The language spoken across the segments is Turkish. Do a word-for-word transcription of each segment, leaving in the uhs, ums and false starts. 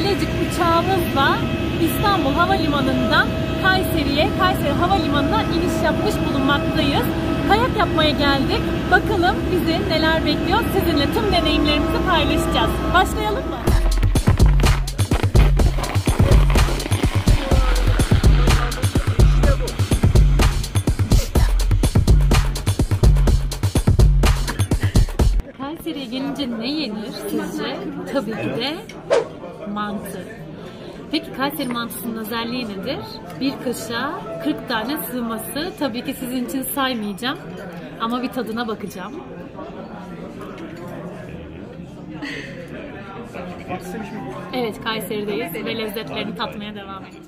Alecik uçağımızla İstanbul Havalimanı'ndan Kayseri'ye, Kayseri Havalimanı'na iniş yapmış bulunmaktayız. Kayak yapmaya geldik. Bakalım bizi neler bekliyor. Sizinle tüm deneyimlerimizi paylaşacağız. Başlayalım mı? Kayseri'ye gelince ne yenir sizce? Tabii ki de mantı. Peki Kayseri mantısının özelliği nedir? Bir kaşığa kırk tane sığması. Tabii ki sizin için saymayacağım. Ama bir tadına bakacağım. Evet, Kayseri'deyiz ve lezzetlerini tatmaya devam edeceğiz.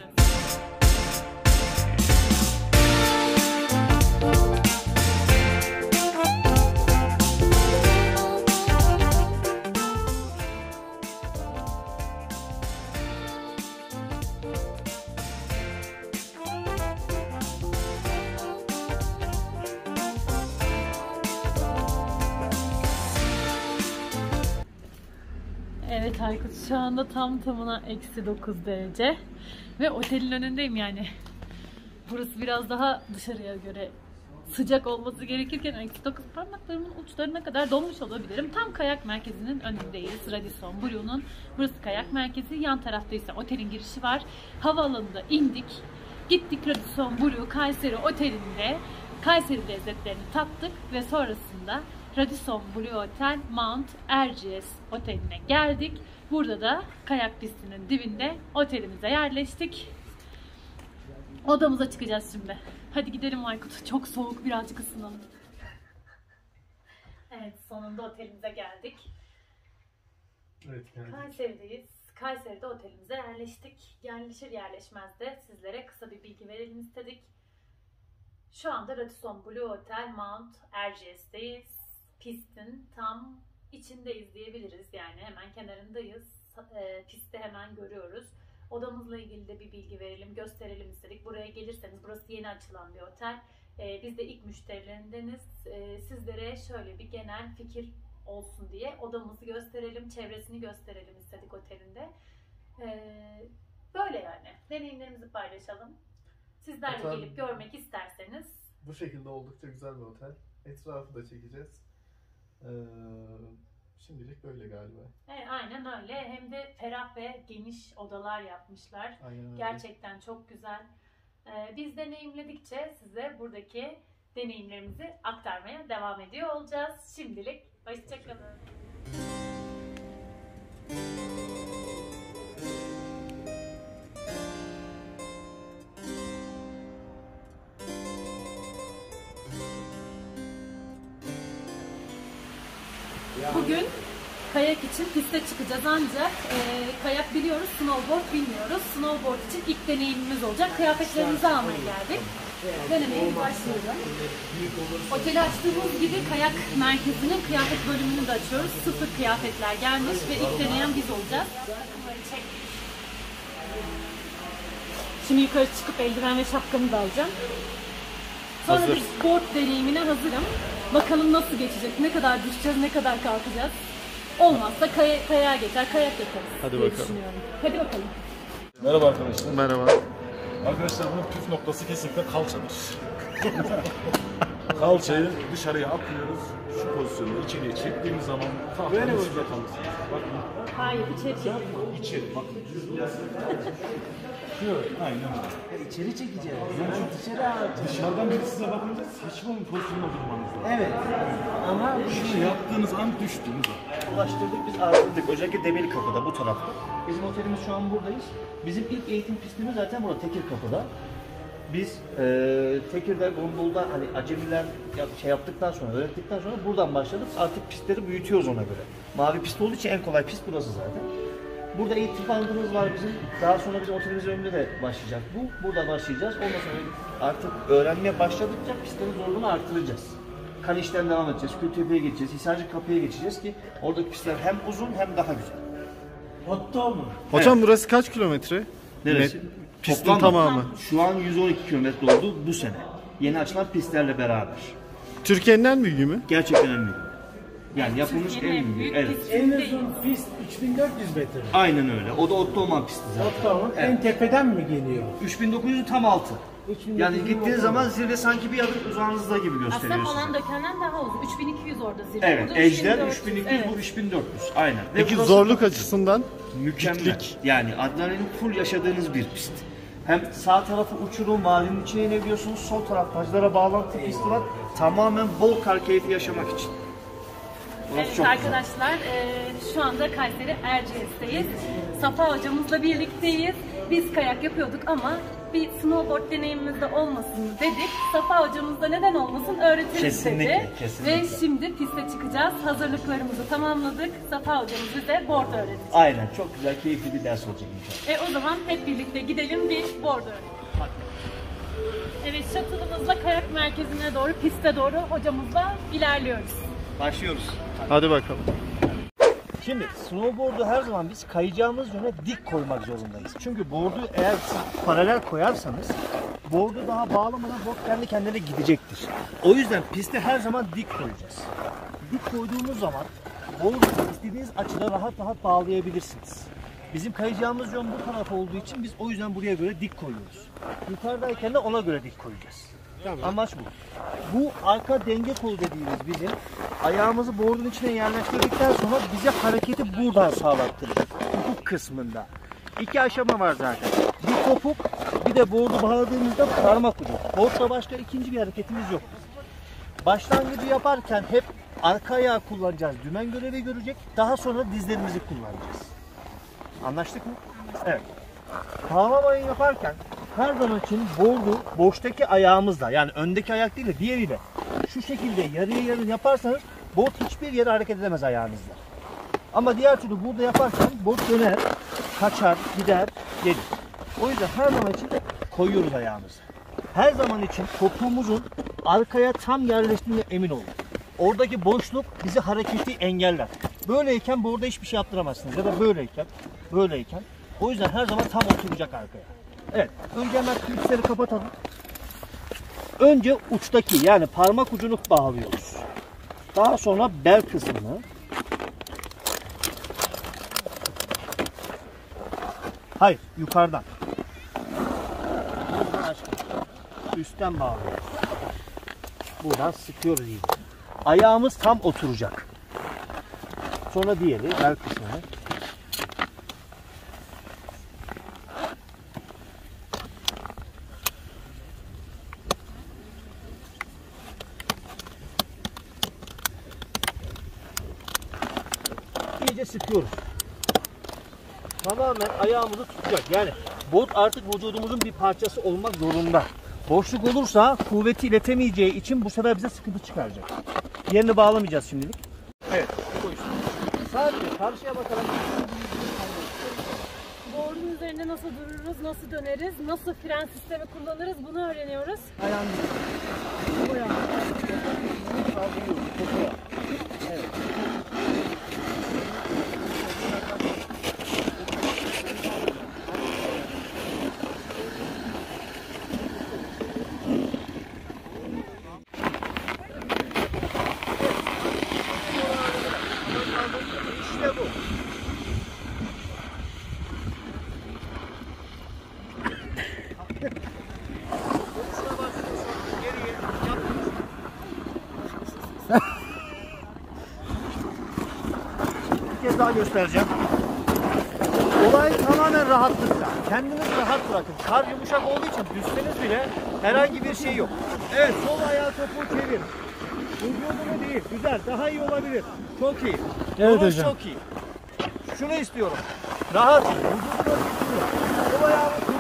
Evet Aykut, şu anda tam tamına eksi dokuz derece ve otelin önündeyim yani. Burası biraz daha dışarıya göre sıcak olması gerekirken eksi dokuz, parmaklarımın uçlarına kadar donmuş olabilirim. Tam kayak merkezinin önündeyiz. Radisson Blu'nun. Burası kayak merkezi. Yan tarafta ise otelin girişi var. Havaalanında indik. Gittik Radisson Blu Kayseri Oteli'nde Kayseri lezzetlerini tattık ve sonrasında Radisson Blu Otel Mount Erciyes Oteli'ne geldik. Burada da kayak pistinin dibinde otelimize yerleştik. Odamıza çıkacağız şimdi. Hadi gidelim Aykut. Çok soğuk, birazcık ısınalım. Evet, sonunda otelimize geldik. Evet, geldik. Kayseri'deyiz. Kayseri'de otelimize yerleştik. Yerleşir yerleşmez de sizlere kısa bir bilgi verelim istedik. Şu anda Radisson Blu Otel Mount Erciyes'teyiz. Pistin tam içindeyiz diyebiliriz, yani hemen kenarındayız. E, pisti hemen görüyoruz. Odamızla ilgili de bir bilgi verelim, gösterelim istedik. Buraya gelirseniz, burası yeni açılan bir otel. E, biz de ilk müşterilerindeniz. E, sizlere şöyle bir genel fikir olsun diye odamızı gösterelim, çevresini gösterelim istedik otelinde. E, böyle yani. Deneyimlerimizi paylaşalım. Sizler de gelip görmek isterseniz. Bu şekilde oldukça güzel bir otel. Etrafı da çekeceğiz. Ee, şimdilik böyle galiba. Evet, aynen öyle. Hem de ferah ve geniş odalar yapmışlar. Aynen öyle. Gerçekten çok güzel. Ee, biz deneyimledikçe size buradaki deneyimlerimizi aktarmaya devam ediyor olacağız. Şimdilik hoşçakalın. Bugün kayak için piste çıkacağız ancak e, kayak biliyoruz, snowboard bilmiyoruz. Snowboard için ilk deneyimimiz olacak. Kıyafetlerimizi almaya geldik. Denemeye başlayalım. Oteli açtığımız gibi kayak merkezinin kıyafet bölümünü de açıyoruz. Sıfır kıyafetler gelmiş ve ilk deneyen biz olacağız. Şimdi yukarı çıkıp eldiven ve şapkamı da alacağım. Sonra Hazır. bir board deneyimine hazırım. Bakalım nasıl geçecek, ne kadar düşeceğiz, ne kadar kalkacağız. Olmazsa kay kayağa geçer, kayak yaparız. Hadi bakalım. Hadi bakalım. Merhaba arkadaşlar. Merhaba. Arkadaşlar bunun püf noktası kesinlikle kalçadır. Kalçayı dışarıya atıyoruz. Şu pozisyonda içeriye çektiğimiz zaman tahtanın üstünde kalırsınız. Bakın. Hayır, içeri çekelim. İçeri bakın. Şöyle, aynen öyle. İçeri çekeceğiz. Yani dışarı atacağız. Dışarıdan biri size bakınca saçma bir pozisyonda durmanız lazım. Evet. Ama Şunu yaptığınız an düştüğünüz an. ulaştırdık, biz artırdık. Özellikle Demeli Kapı'da, bu tarafta. Bizim otelimiz şu an buradayız. Bizim ilk eğitim pistimiz zaten burada, Tekir Kapı'da. Biz e, Tekir'de, gondolda hani acemiler şey yaptıktan sonra, öğrettikten sonra buradan başladık. Artık pistleri büyütüyoruz ona göre. Mavi pist olduğu için en kolay pist burası zaten. Burada eğitim bandımız var bizim. Daha sonra bizim otelimizin önünde de başlayacak bu. Burada başlayacağız. Ondan sonra artık öğrenmeye başladıkça pistlerin zorluğunu artıracağız. Kaniş'ten devam edeceğiz. Kültepe'ye geçeceğiz. Hisarcık Kapı'ya geçeceğiz ki oradaki pistler hem uzun hem daha güzel. Hatta mı? Hocam evet. Burası kaç kilometre? Neresi? Pistin Toplam tamamı. Şu an yüz on iki kilometre oldu bu sene. Yeni açılan pistlerle beraber. Türkiye'nin en büyüğü mü? Gerçekten en büyük. Yani yapılmış Türkiye'nin en büyük. büyük Evet. pisti. En uzun pist üç bin dört yüz metre. Aynen öyle. O da Ottoman pisti zaten. Ottoman Evet. en tepeden mi geliyor? üç bin dokuz yüz tam altı. üç bin dokuz yüz Yani gittiğiniz Ottoman. zaman zirve sanki bir adım uzağınızda gibi gösteriyor Aslında size. falan dökenden daha uzun. üç bin iki yüz orada zirve. Evet, Burada Ejder üç üç bin bin dört iki yüz, yüz. bu üç bin dört yüz. Aynen. Ve Peki burası zorluk açısından? mükemmel. Diklik. Yani adrenalin full yaşadığınız bir pist. Hem sağ tarafı uçurum, vadinin içine inebiliyorsunuz. Sol taraf Taclara bağlantı pisti var. Tamamen bol kar keyfi yaşamak için. Burası Evet çok arkadaşlar e, şu anda Kayseri Erciyes'teyiz. Safa hocamızla birlikteyiz. Biz kayak yapıyorduk ama bir snowboard deneyimimiz de olmasın dedik. Safa hocamız da neden olmasın öğretiriz Kesinlikle, dedi. kesinlikle. Ve şimdi piste çıkacağız. Hazırlıklarımızı tamamladık. Safa hocamız bize board öğretecek. Aynen, çok güzel, keyifli bir ders olacak inşallah. E o zaman hep birlikte gidelim bir board öğretelim. Evet, shuttle'ımızla kayak merkezine doğru, piste doğru hocamızla ilerliyoruz. Başlıyoruz. Hadi bakalım. Şimdi snowboard'u her zaman biz kayacağımız yöne dik koymak zorundayız. Çünkü board'u eğer siz paralel koyarsanız board'u daha bağlamadan board kendi kendine gidecektir. O yüzden piste her zaman dik koyacağız. Dik koyduğumuz zaman board'u istediğiniz açıda rahat rahat bağlayabilirsiniz. Bizim kayacağımız yön bu taraf olduğu için biz o yüzden buraya göre dik koyuyoruz. Yukarıdayken de ona göre dik koyacağız. Tamam. Amaç bu. Bu arka denge kolu dediğimiz bizim ayağımızı board'un içine yerleştirdikten sonra bize hareketi buradan sağlattıracak. Topuk kısmında. İki aşama var zaten. Bir topuk, bir de board'u bağladığımızda parmak ucu. Board'da başka ikinci bir hareketimiz yok. Başlangıcı yaparken hep arka ayağı kullanacağız. Dümen görevi görecek. Daha sonra dizlerimizi kullanacağız. Anlaştık mı? Evet. Bağlamayı yaparken her zaman için board'u boştaki ayağımızla, yani öndeki ayak değil de diğeriyle şu şekilde yarıya yarı yaparsanız board hiçbir yere hareket edemez ayağınızla. Ama diğer türlü burada yaparken board döner, kaçar, gider, gelir. O yüzden her zaman için koyuyoruz ayağımızı. Her zaman için topuğumuzun arkaya tam yerleştiğine emin olun. Oradaki boşluk bizi hareketi engeller. Böyleyken board'a hiçbir şey yaptıramazsınız ya da böyleyken, böyleyken. O yüzden her zaman tam oturacak arkaya. Evet, önce hemen klipsleri kapatalım. Önce uçtaki, yani parmak ucunu bağlıyoruz. Daha sonra bel kısmını. Hayır, yukarıdan. Üstten bağlıyoruz. Buradan sıkıyoruz iyice. Ayağımız tam oturacak. Sonra diğeri, bel kısmını. İyice sıkıyoruz. Tamamen ayağımızı tutacak. Yani board artık vücudumuzun bir parçası olmak zorunda. Boşluk olursa kuvveti iletemeyeceği için bu sefer bize sıkıntı çıkaracak. Yerini bağlamayacağız şimdilik. Evet. Sadece karşıya bakalım. Board'un üzerinde nasıl dururuz, nasıl döneriz, nasıl fren sistemi kullanırız bunu öğreniyoruz. Ayağını bu ayağını kaldırıyoruz. Topuğa. Evet. İşte bu. Bir kez daha göstereceğim. Olay tamamen rahatlıkta. Kendiniz rahat bırakın. Kar yumuşak olduğu için düşseniz bile herhangi bir şey yok. Evet, sol ayağı topuğu çevir. Vücudunu değil. Güzel. Daha iyi olabilir. Çok iyi. Evet Duruş hocam. çok iyi. Şunu istiyorum. Rahat. Vücudunu tutuyor. Sol ayağını tutuyor.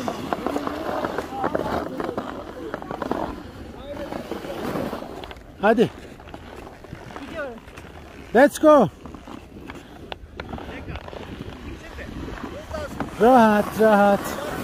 Hadi. Gidiyoruz. Let's go. Rahat rahat.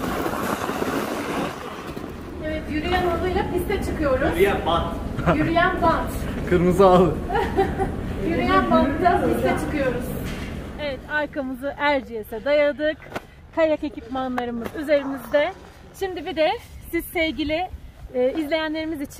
Evet, yürüyen halıyla piste çıkıyoruz. Yürüyen bant. Yürüyen bant. Kırmızı al. Yürüyen bantta piste çıkıyoruz. Evet, arkamızı Erciyes'e dayadık. Kayak ekipmanlarımız üzerimizde. Şimdi bir de siz sevgili e, izleyenlerimiz için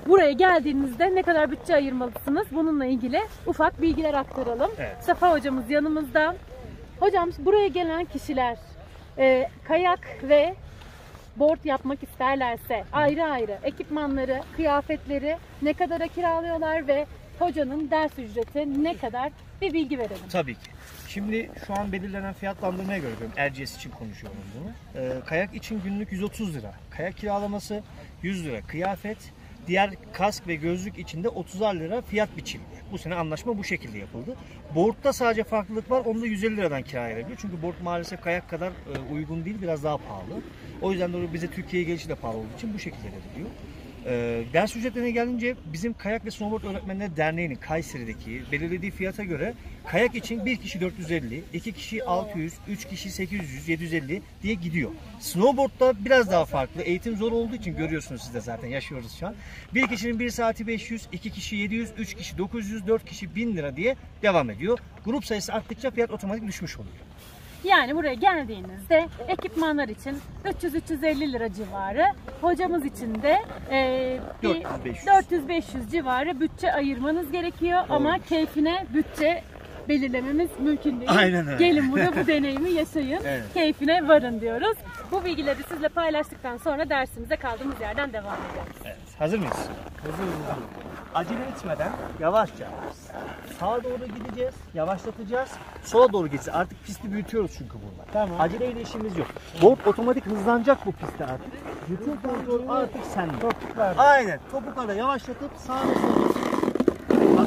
buraya geldiğinizde ne kadar bütçe ayırmalısınız? Bununla ilgili ufak bilgiler aktaralım. Evet. Safa hocamız yanımızda. Hocam buraya gelen kişiler e, kayak ve board yapmak isterlerse ayrı ayrı ekipmanları, kıyafetleri ne kadara kiralıyorlar ve hocanın ders ücreti ne kadar, bir bilgi verelim. Tabii ki. Şimdi şu an belirlenen fiyatlandırmaya göre diyorum. Erciyes için konuşuyorum bunu. Ee, kayak için günlük yüz otuz lira. Kayak kiralaması yüz lira. Kıyafet, diğer kask ve gözlük için de otuzar lira fiyat biçildi. Bu sene anlaşma bu şekilde yapıldı. Board'da sadece farklılık var. Onu da yüz elli liradan kiraya verebiliyor. Çünkü board maalesef kayak kadar e, uygun değil. Biraz daha pahalı. O yüzden de bize Türkiye'ye gelişi de pahalı olduğu için bu şekilde veriliyor. Ee, ders ücretlerine gelince bizim Kayak ve Snowboard Öğretmenleri Derneği'nin Kayseri'deki belirlediği fiyata göre kayak için bir kişi dört yüz elli, iki kişi altı yüz, üç kişi sekiz yüz, yedi yüz elli diye gidiyor. Snowboard'da biraz daha farklı. Eğitim zor olduğu için görüyorsunuz siz de zaten, yaşıyoruz şu an. Bir kişinin bir saati beş yüz, iki kişi yedi yüz, üç kişi dokuz yüz, dört kişi bin lira diye devam ediyor. Grup sayısı arttıkça fiyat otomatik düşmüş oluyor. Yani buraya geldiğinizde ekipmanlar için üç yüz üç yüz elli lira civarı, hocamız için de e, dört yüz beş yüz civarı bütçe ayırmanız gerekiyor. Doğru. Ama keyfine bütçe belirlememiz mümkün değil. Aynen öyle. Gelin burada bu deneyimi yaşayın, evet. Keyfine varın diyoruz. Bu bilgileri sizle paylaştıktan sonra dersimize kaldığımız yerden devam edeceğiz. Evet. Hazır mıyız? Hazırız. Acele etmeden yavaşça sağa doğru gideceğiz, yavaşlatacağız, sola doğru gideceğiz. Artık pisti büyütüyoruz çünkü burada. Tamam. Aceleyle işimiz yok. Board otomatik hızlanacak bu pistte artık. Bütün kontrol artık sende. Topuklar. Aynen. Topuklarla yavaşlatıp sağa ve sola.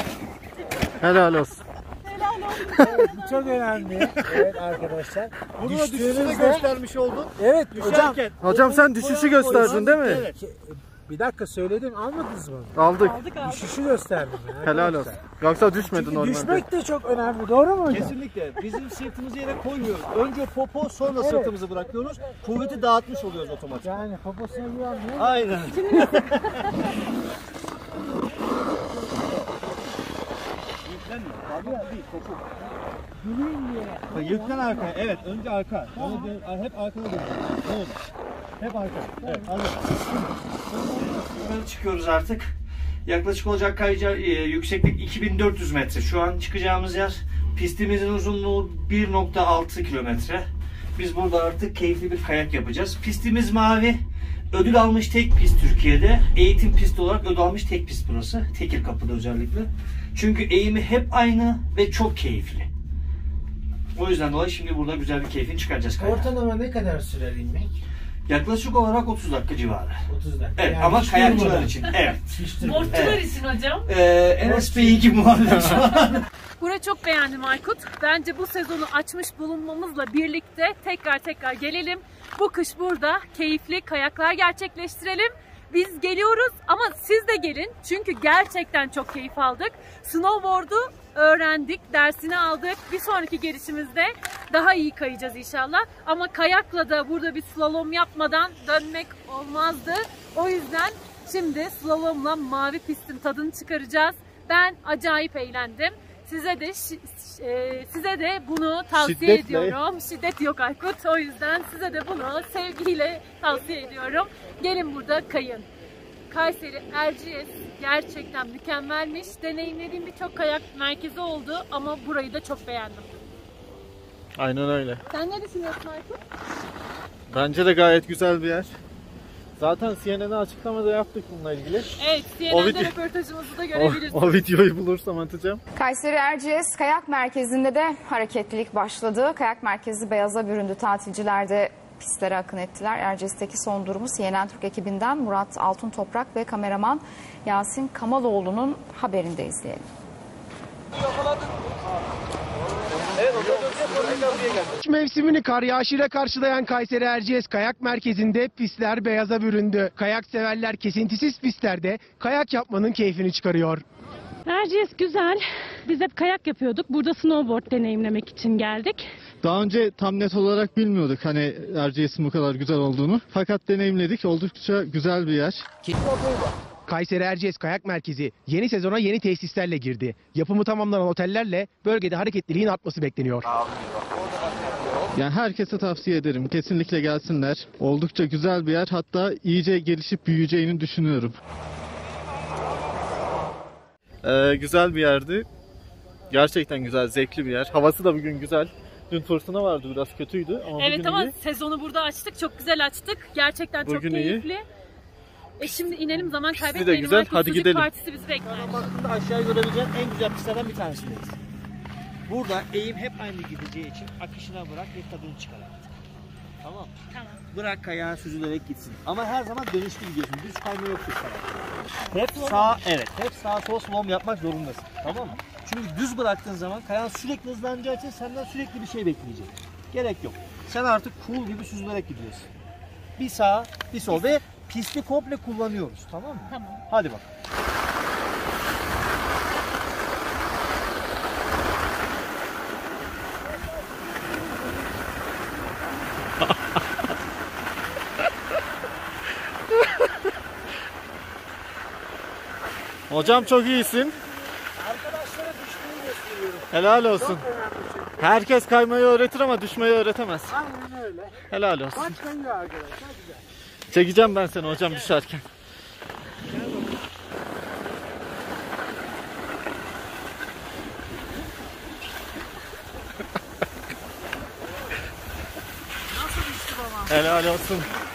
Helal olsun. Helal olsun. Bu çok önemli. Evet arkadaşlar. Bunu da düşüşü göstermiş oldun. Evet hocam. Hocam sen düşüşü gösterdin değil mi? Evet. Bir dakika söyledim, almadınız mı? Aldık. Aldık abi. Düşüşü gösterdim. Yani Helal olsun. Yoksa düşmedi Çünkü normalde. düşmek de çok önemli, doğru mu hocam? Kesinlikle. Bizim sırtımızı yere koymuyoruz. Önce popo, sonra Evet. sırtımızı bırakıyoruz. Kuvveti dağıtmış oluyoruz otomatik. Yani poposuna güvenmiyor. Aynen. Yüklenme. Abi ya değil, topuk. Yüklen arkaya. Evet, önce arka. Öyle hep arkana dönüyor. Doğru. Hep arka. Evet, hazır. Yukarı çıkıyoruz artık. Yaklaşık olacak kayacağı e, yükseklik iki bin dört yüz metre. Şu an çıkacağımız yer, pistimizin uzunluğu bir nokta altı kilometre. Biz burada artık keyifli bir kayak yapacağız. Pistimiz mavi. Ödül almış tek pist Türkiye'de. Eğitim pisti olarak ödül almış tek pist burası. Tekirkapı'da özellikle. Çünkü eğimi hep aynı ve çok keyifli. O yüzden dolayı şimdi burada güzel bir keyfini çıkaracağız kayağa. Ortalama ne kadar sürer inmek? Yaklaşık olarak otuz dakika civarı. otuz dakika. Evet, yani ama kayakçılar durmadan. için. Evet. Boardçular Evet. için hocam. Ee, N S P iki muhabbet şu an. Burayı çok beğendim Aykut. Bence bu sezonu açmış bulunmamızla birlikte tekrar tekrar gelelim. Bu kış burada keyifli kayaklar gerçekleştirelim. Biz geliyoruz ama siz de gelin. Çünkü gerçekten çok keyif aldık. Snowboard'u öğrendik, dersini aldık. Bir sonraki gelişimizde daha iyi kayacağız inşallah. Ama kayakla da burada bir slalom yapmadan dönmek olmazdı. O yüzden şimdi slalomla mavi pistin tadını çıkaracağız. Ben acayip eğlendim. Size de e, size de bunu tavsiye Şiddetle. ediyorum. Şiddet yok Aykut. O yüzden size de bunu sevgiyle tavsiye ediyorum. Gelin burada kayın. Kayseri Erciyes gerçekten mükemmelmiş. Deneyimlediğim birçok kayak merkezi oldu ama burayı da çok beğendim. Aynen öyle. Sen ne düşünüyorsun Aykut? Bence de gayet güzel bir yer. Zaten C N N'e açıklamada yaptık bununla ilgili. Evet, C O N N'de video- röportajımızı da O, görebilirsiniz. o videoyu bulursam atacağım. Kayseri Erciyes Kayak Merkezi'nde de hareketlilik başladı. Kayak Merkezi beyaza büründü. Tatilciler de pistlere akın ettiler. Erciyes'teki son durumu C N N Türk ekibinden Murat Altun Toprak ve kameraman Yasin Kamaloğlu'nun haberinde izleyelim. Mevsimini kar yağışıyla karşılayan Kayseri Erciyes Kayak Merkezi'nde pistler beyaza büründü. Kayak severler kesintisiz pistlerde kayak yapmanın keyfini çıkarıyor. Erciyes güzel. Biz hep kayak yapıyorduk. Burada snowboard deneyimlemek için geldik. Daha önce tam net olarak bilmiyorduk hani Erciyes'in bu kadar güzel olduğunu. Fakat deneyimledik. Oldukça güzel bir yer. Kayseri Erciyes Kayak Merkezi yeni sezona yeni tesislerle girdi. Yapımı tamamlanan otellerle bölgede hareketliliğin artması bekleniyor. Yani herkese tavsiye ederim. Kesinlikle gelsinler. Oldukça güzel bir yer. Hatta iyice gelişip büyüyeceğini düşünüyorum. Ee, güzel bir yerdi. Gerçekten güzel, zevkli bir yer. Havası da bugün güzel. Dün fırtına vardı, biraz kötüydü ama evet bugün ama iyi. sezonu burada açtık. Çok güzel açtık. Gerçekten çok Bugün keyifli. iyi. E şimdi inelim, zaman Pisti de kaybetmeyelim. güzel, Artık hadi sucuk gidelim. partisi bizi bekler. Baktığında aşağıya görebileceğin en güzel pistlerden bir tanesindeyiz. Burada eğim hep aynı gideceği için akışına bırak ve tadını çıkar artık. Tamam. Tamam. Bırak kayağın süzülerek gitsin. Ama her zaman dönüşlü gidiyorsun. Düz kayma yok düz kayar. Hep sağ, evet. Hep sağ sol slalom yapmak zorundasın. Tamam mı? Çünkü düz bıraktığın zaman kayağın sürekli hızlanacağı için senden sürekli bir şey bekleyecek. Gerek yok. Sen artık cool gibi süzülerek gidiyorsun. Bir sağ, bir sol ve pisti komple kullanıyoruz. Tamam mı? Tamam. Hadi bak. Hocam çok iyisin. Arkadaşlara düşmeyi gösteriyorum. Helal olsun. Çok önemli şey. Herkes kaymayı öğretir ama düşmeyi öğretemez. Aynen öyle. Helal olsun. Kaç kayıyor arkadaşlar, güzel. Çekeceğim ben seni hocam düşerken. Nasıl düştü baba? Helal olsun.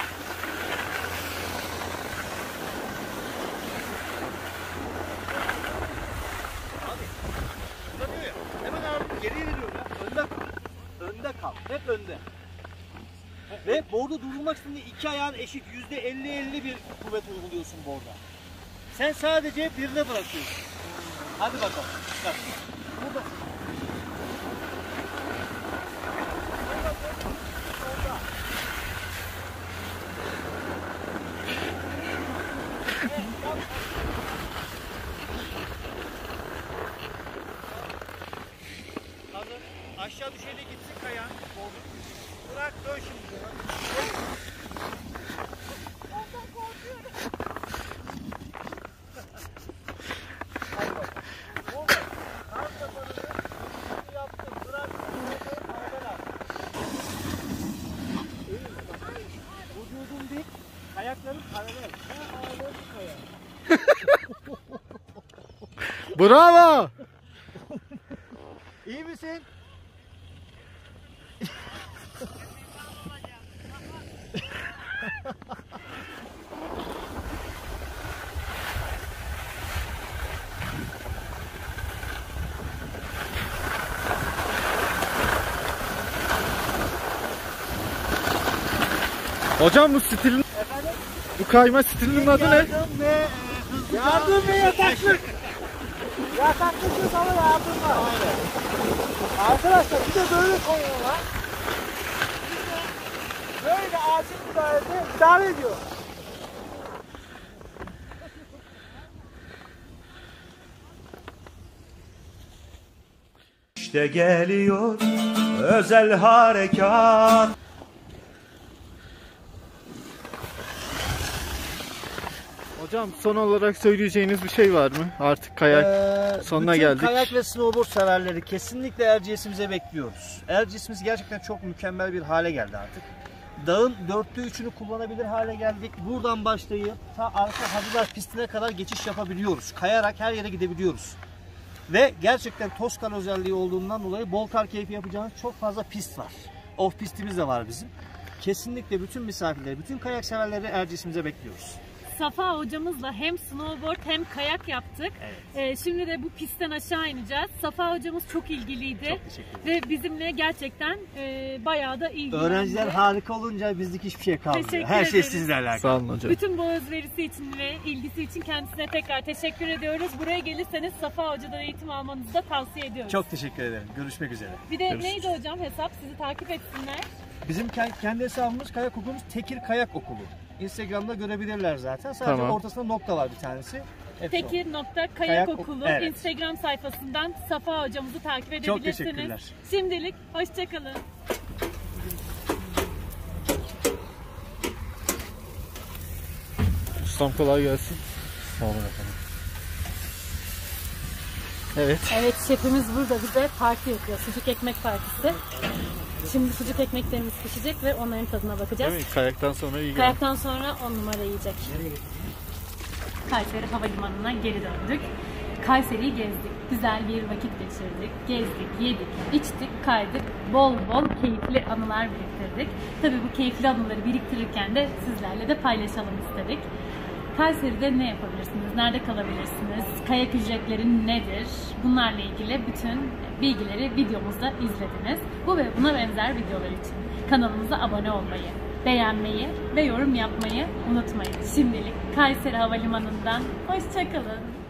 Hemen abi geriye veriyorum ya. Önde kal. Önde kal. Hep önde. Ve borda durulmak için de iki ayağın eşit yüzde elli elli bir kuvvet uyguluyorsun borda. Sen sadece birine bırakıyorsun. Hadi bakalım. Bak. Burada. Hazır. Aşağı düşeyle gitsin kayağın. Bırak dön şimdi. Vücudun dik, ayakların paralel. Ha, ağırlığın kaya. Bravo. İyi misin? Hocam bu stilin, bu kayma stilinin adı ne? Yardım ve e, hızlı Yardım ve yataklık. Yataklık ama yardım var. Arkadaşlar bir de böyle koyuyorlar. Bir de böyle acil müdahalede müdahale ediyor. İşte geliyor özel harekat. Hocam son olarak söyleyeceğiniz bir şey var mı? Artık kayak Ee, sonuna bütün geldik. kayak ve snowboard severleri kesinlikle Erciyes'imize bekliyoruz. Erciyes'imiz gerçekten çok mükemmel bir hale geldi artık. Dağın dörtte üçünü kullanabilir hale geldik. Buradan başlayıp ta arka Hacılar pistine kadar geçiş yapabiliyoruz. Kayarak her yere gidebiliyoruz. Ve gerçekten toz kar özelliği olduğundan dolayı bol kar keyfi yapacağınız çok fazla pist var. Off pistimiz de var bizim. Kesinlikle bütün misafirleri, bütün kayak severleri Erciyes'imize bekliyoruz. Safa hocamızla hem snowboard hem kayak yaptık. Evet. Ee, şimdi de bu pistten aşağı ineceğiz. Safa hocamız çok ilgiliydi. Çok teşekkür ederim. Ve bizimle gerçekten e, bayağı da ilgilendi. Öğrenciler harika olunca bizlik hiçbir şey kalmıyor. Teşekkür Her şey ederiz. sizle alakalı. Sağ olun hocam. Bütün bu özverisi için ve ilgisi için kendisine tekrar teşekkür ediyoruz. Buraya gelirseniz Safa Hoca'dan eğitim almanızı da tavsiye ediyoruz. Çok teşekkür ederim. Görüşmek üzere. Bir de Görüşürüz. neydi hocam hesap? Sizi takip etsinler. Bizim kendi hesabımız kayak okulumuz Tekir Kayak Okulu. Instagram'da görebilirler zaten. Sadece Tamam. ortasında nokta var bir tanesi. Hepsi o. Tekir nokta kayak Kayak okulu ok- evet. Instagram sayfasından Safa hocamızı takip Çok edebilirsiniz. teşekkürler. Şimdilik hoşçakalın. Ustam kolay gelsin. Sağ olun efendim. Evet. Evet, şefimiz burada bize parti yapıyor. Sucuk ekmek partisi. Şimdi sucuk ekmeklerimiz pişecek ve onların tadına bakacağız. Değil mi? Kayaktan sonra iyi geldi. Kayaktan sonra on numara yiyecek. Kayseri Havalimanı'na geri döndük. Kayseri'yi gezdik. Güzel bir vakit geçirdik. Gezdik, yedik, içtik, kaydık. Bol bol keyifli anılar biriktirdik. Tabii bu keyifli anıları biriktirirken de sizlerle de paylaşalım istedik. Kayseri'de ne yapabilirsiniz? Nerede kalabilirsiniz? Kayak ücretleri nedir? Bunlarla ilgili bütün bilgileri videomuzda izlediniz. Bu ve buna benzer videolar için kanalımıza abone olmayı, beğenmeyi ve yorum yapmayı unutmayın. Şimdilik Kayseri Havalimanı'ndan hoşça kalın.